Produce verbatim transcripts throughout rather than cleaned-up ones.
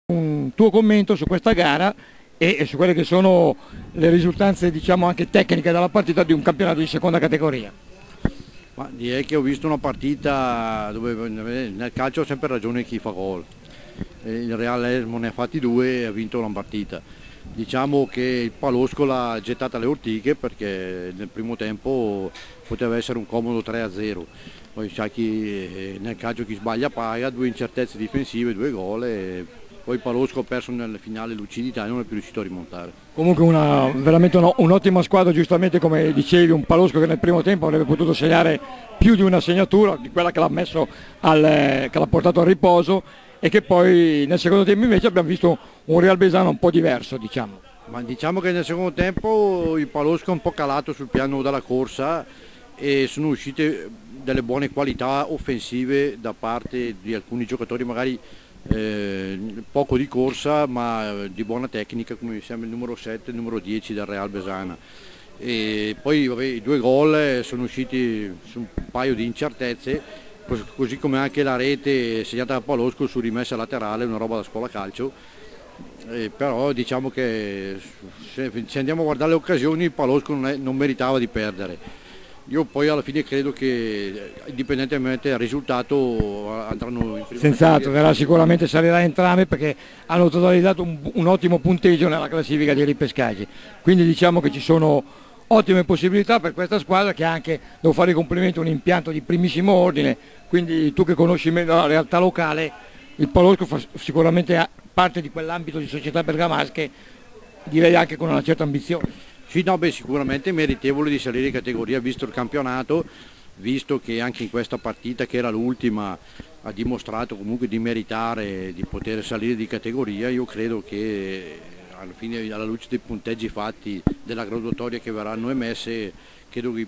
Un tuo commento su questa gara e su quelle che sono le risultanze, diciamo, anche tecniche dalla partita di un campionato di seconda categoria. Ma direi che ho visto una partita dove nel calcio ha sempre ragione chi fa gol. Il Real Esmo ne ha fatti due e ha vinto la partita. Diciamo che il Palosco l'ha gettata alle ortiche perché nel primo tempo poteva essere un comodo tre a zero. Poi sa chi nel calcio chi sbaglia paga, due incertezze difensive, due gol e poi Palosco ha perso nel finale lucidità e non è più riuscito a rimontare. Comunque una, veramente un'ottima squadra, giustamente come dicevi, un Palosco che nel primo tempo avrebbe potuto segnare più di una segnatura, di quella che l'ha messo al, che l'ha portato al riposo, e che poi nel secondo tempo invece abbiamo visto un Real Besana un po' diverso, diciamo. Ma diciamo che nel secondo tempo il Palosco è un po' calato sul piano della corsa e sono uscite delle buone qualità offensive da parte di alcuni giocatori, magari Eh, poco di corsa ma di buona tecnica, come mi sembra il numero sette e il numero dieci del Real Besana. E poi vabbè, i due gol sono usciti su un paio di incertezze, così come anche la rete segnata da Palosco su rimessa laterale, una roba da scuola calcio. Eh, però diciamo che se, se andiamo a guardare le occasioni il Palosco non, è, non meritava di perdere. Io poi alla fine credo che indipendentemente dal risultato andranno in prima. Senz'altro, verrà sicuramente salirà entrambi perché hanno totalizzato un, un ottimo punteggio nella classifica di ripescaggi. Quindi diciamo che ci sono ottime possibilità per questa squadra che ha anche, devo fare i complimenti, un impianto di primissimo ordine, quindi tu che conosci meglio la realtà locale, il Palosco fa sicuramente parte di quell'ambito di società bergamasche, direi anche con una certa ambizione. Sì, no, beh, sicuramente meritevole di salire in categoria visto il campionato, visto che anche in questa partita, che era l'ultima, ha dimostrato comunque di meritare di poter salire di categoria. Io credo che alla fine, alla luce dei punteggi fatti della graduatoria che verranno emesse, credo che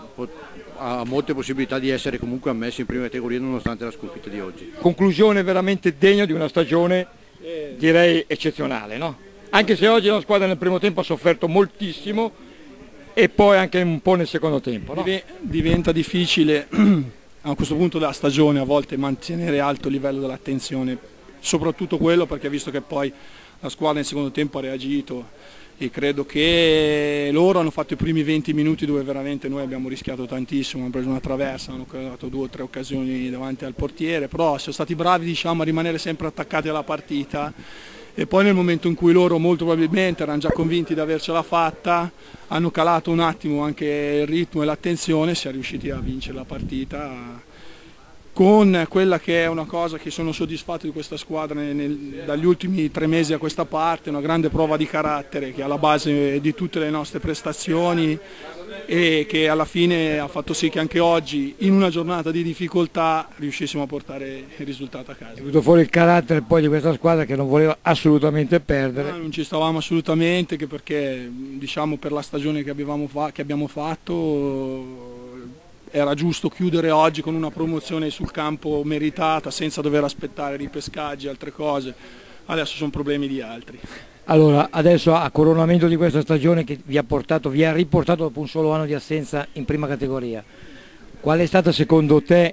ha molte possibilità di essere comunque ammesso in prima categoria nonostante la sconfitta di oggi. Conclusione veramente degna di una stagione, direi eccezionale, no? Anche se oggi la squadra nel primo tempo ha sofferto moltissimo e poi anche un po' nel secondo tempo, no? Diventa difficile a questo punto della stagione a volte mantenere alto il livello dell'attenzione, soprattutto quello perché visto che poi la squadra nel secondo tempo ha reagito e credo che loro hanno fatto i primi venti minuti dove veramente noi abbiamo rischiato tantissimo, hanno preso una traversa, hanno creato due o tre occasioni davanti al portiere, però sono stati bravi, diciamo, a rimanere sempre attaccati alla partita. E poi nel momento in cui loro molto probabilmente erano già convinti di avercela fatta, hanno calato un attimo anche il ritmo e l'attenzione, si è riusciti a vincere la partita con quella che è una cosa che sono soddisfatto di questa squadra nel, nel, dagli ultimi tre mesi a questa parte, una grande prova di carattere che è alla base di tutte le nostre prestazioni e che alla fine ha fatto sì che anche oggi in una giornata di difficoltà riuscissimo a portare il risultato a casa. È venuto fuori il carattere poi di questa squadra che non voleva assolutamente perdere. No, non ci stavamo assolutamente, che perché diciamo per la stagione che, fa che abbiamo fatto era giusto chiudere oggi con una promozione sul campo meritata senza dover aspettare ripescaggi e altre cose. Adesso sono problemi di altri. Allora, adesso a coronamento di questa stagione che vi ha portato, vi ha riportato dopo un solo anno di assenza in prima categoria, qual è stata secondo te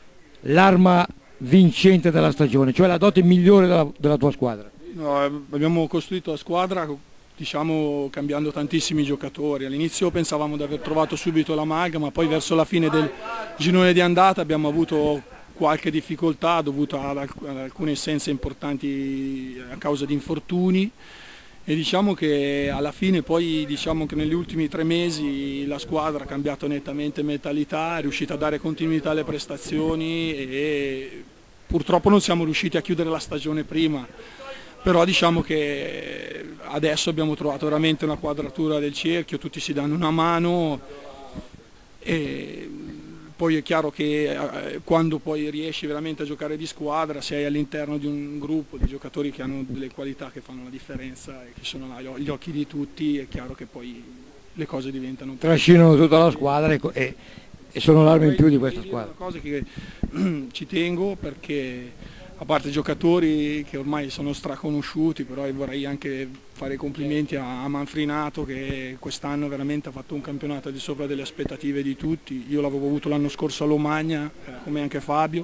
l'arma vincente della stagione, cioè la dote migliore della, della tua squadra? No, abbiamo costruito la squadra, diciamo, cambiando tantissimi giocatori. All'inizio pensavamo di aver trovato subito la maga, ma poi verso la fine del girone di andata abbiamo avuto qualche difficoltà dovuta ad alcune assenze importanti a causa di infortuni e diciamo che alla fine poi diciamo che negli ultimi tre mesi la squadra ha cambiato nettamente mentalità, è riuscita a dare continuità alle prestazioni e purtroppo non siamo riusciti a chiudere la stagione prima, però diciamo che adesso abbiamo trovato veramente una quadratura del cerchio, tutti si danno una mano e poi è chiaro che eh, quando poi riesci veramente a giocare di squadra, sei all'interno di un gruppo di giocatori che hanno delle qualità che fanno la differenza e che sono agli occhi di tutti, è chiaro che poi le cose diventano... Trascinano tutta la squadra e, e, e sono l'arma in più di questa squadra. È una cosa che ci tengo perché a parte i giocatori che ormai sono straconosciuti, però vorrei anche fare i complimenti a Manfrinato che quest'anno veramente ha fatto un campionato al di sopra delle aspettative di tutti. Io l'avevo avuto l'anno scorso a Lomagna, come anche Fabio,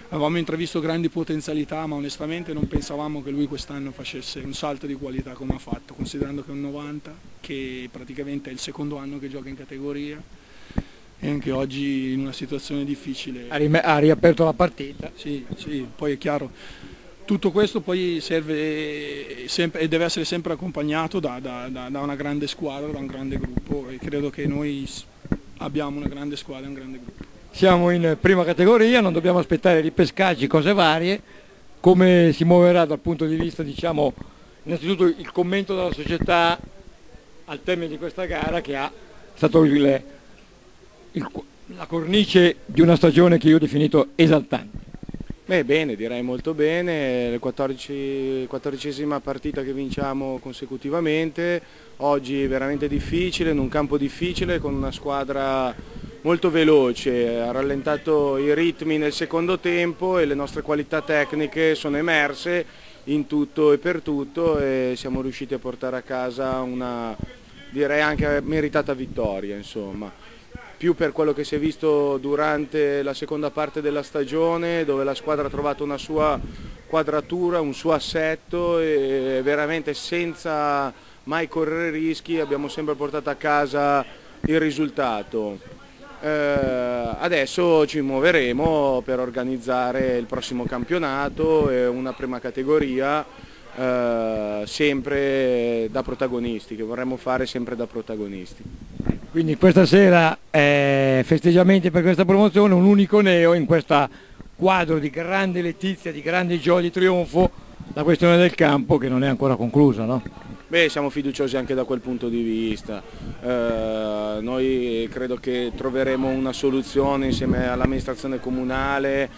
avevamo intravisto grandi potenzialità, ma onestamente non pensavamo che lui quest'anno facesse un salto di qualità come ha fatto, considerando che è un novanta, che praticamente è il secondo anno che gioca in categoria e anche oggi in una situazione difficile. Ha, ha riaperto la partita. Sì, sì, poi è chiaro. Tutto questo poi serve sempre, e deve essere sempre accompagnato da, da, da una grande squadra, da un grande gruppo, e credo che noi abbiamo una grande squadra e un grande gruppo. Siamo in prima categoria, non dobbiamo aspettare ripescaggi, cose varie. Come si muoverà dal punto di vista, diciamo, innanzitutto il commento della società al termine di questa gara, che ha stato il, il, la cornice di una stagione che io ho definito esaltante? Beh, bene, direi molto bene, la quattordicesima partita che vinciamo consecutivamente, oggi veramente difficile, in un campo difficile, con una squadra molto veloce, ha rallentato i ritmi nel secondo tempo e le nostre qualità tecniche sono emerse in tutto e per tutto e siamo riusciti a portare a casa una, direi anche meritata vittoria, insomma. Più per quello che si è visto durante la seconda parte della stagione, dove la squadra ha trovato una sua quadratura, un suo assetto e veramente senza mai correre rischi abbiamo sempre portato a casa il risultato. Eh, adesso ci muoveremo per organizzare il prossimo campionato e una prima categoria eh, sempre da protagonisti, che vorremmo fare sempre da protagonisti. Quindi questa sera eh, festeggiamenti per questa promozione, un unico neo in questo quadro di grande letizia, di grande gioia, di trionfo, la questione del campo che non è ancora conclusa, no? Beh, siamo fiduciosi anche da quel punto di vista, eh, noi credo che troveremo una soluzione insieme all'amministrazione comunale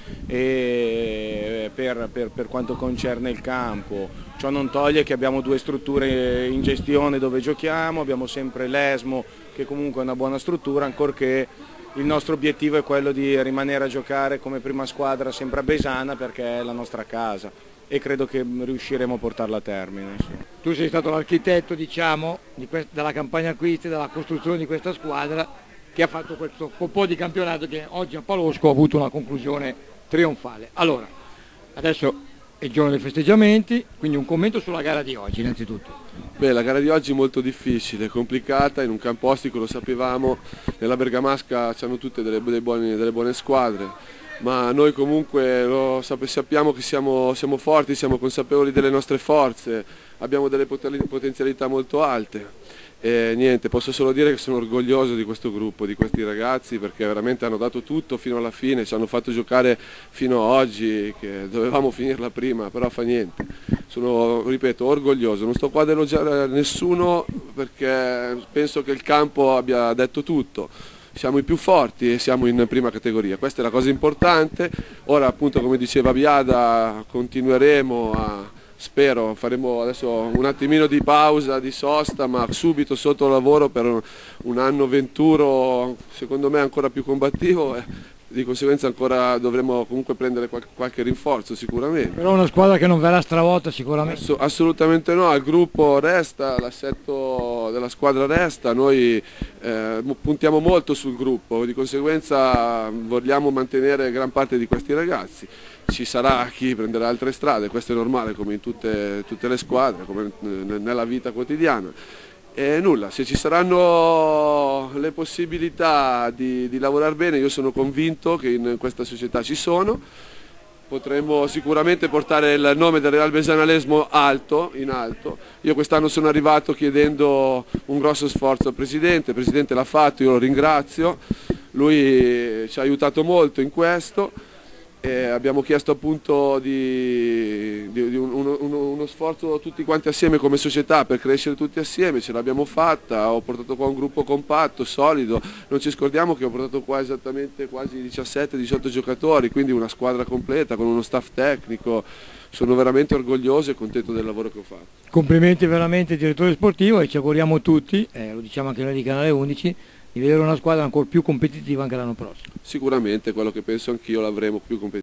e per, per, per quanto concerne il campo. Ciò non toglie che abbiamo due strutture in gestione dove giochiamo, abbiamo sempre l'Esmo che comunque è una buona struttura, ancorché il nostro obiettivo è quello di rimanere a giocare come prima squadra sempre a Besana perché è la nostra casa e credo che riusciremo a portarla a termine. Insomma. Tu sei stato l'architetto, diciamo, di della campagna acquisti, della costruzione di questa squadra che ha fatto questo po' di campionato che oggi a Palosco ha avuto una conclusione trionfale. Allora, adesso è il giorno dei festeggiamenti, quindi un commento sulla gara di oggi innanzitutto. Beh, la gara di oggi è molto difficile, complicata, in un campo ostico, lo sapevamo, nella Bergamasca c'hanno tutte delle, delle, buone, delle buone squadre, ma noi comunque lo sappiamo che siamo, siamo forti, siamo consapevoli delle nostre forze, abbiamo delle potenzialità molto alte. E niente, posso solo dire che sono orgoglioso di questo gruppo, di questi ragazzi, perché veramente hanno dato tutto fino alla fine, ci hanno fatto giocare fino a oggi, che dovevamo finirla prima, però fa niente. Sono, ripeto, orgoglioso, non sto qua ad elogiare nessuno perché penso che il campo abbia detto tutto. Siamo i più forti e siamo in prima categoria, questa è la cosa importante. Ora appunto, come diceva Biada, continueremo a... Spero, faremo adesso un attimino di pausa, di sosta, ma subito sotto lavoro per un anno venturo, secondo me ancora più combattivo, e di conseguenza ancora dovremo comunque prendere qualche, qualche rinforzo sicuramente. Però una squadra che non verrà stravolta sicuramente? Ass assolutamente no, il gruppo resta, l'assetto della squadra resta, noi eh, puntiamo molto sul gruppo, di conseguenza vogliamo mantenere gran parte di questi ragazzi. Ci sarà chi prenderà altre strade, questo è normale come in tutte, tutte le squadre, come nella vita quotidiana. E nulla, se ci saranno le possibilità di, di lavorare bene, io sono convinto che in questa società ci sono, potremmo sicuramente portare il nome del Real Besana Lesmo alto, in alto. Io quest'anno sono arrivato chiedendo un grosso sforzo al Presidente, il Presidente l'ha fatto, io lo ringrazio, lui ci ha aiutato molto in questo. E abbiamo chiesto appunto di, di, di uno, uno, uno sforzo tutti quanti assieme come società per crescere tutti assieme, ce l'abbiamo fatta, ho portato qua un gruppo compatto, solido, non ci scordiamo che ho portato qua esattamente quasi diciassette diciotto giocatori, quindi una squadra completa con uno staff tecnico, sono veramente orgoglioso e contento del lavoro che ho fatto. Complimenti veramente direttore sportivo e ci auguriamo tutti, eh, lo diciamo anche noi di Canale undici, di vedere una squadra ancora più competitiva anche l'anno prossimo. Sicuramente quello che penso anch'io l'avremo più competitiva.